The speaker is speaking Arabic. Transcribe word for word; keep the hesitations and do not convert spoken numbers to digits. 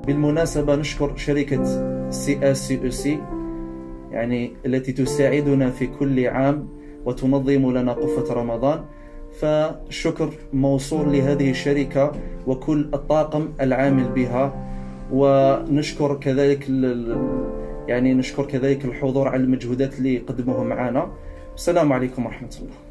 بالمناسبة نشكر شركة سي اس سي او سي يعني التي تساعدنا في كل عام وتنظم لنا قفة رمضان، فالشكر موصول لهذه الشركة وكل الطاقم العامل بها. ونشكر كذلك يعني نشكر كذلك الحضور على المجهودات اللي قدموها معنا. السلام عليكم ورحمة الله.